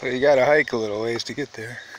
So you gotta hike a little ways to get there.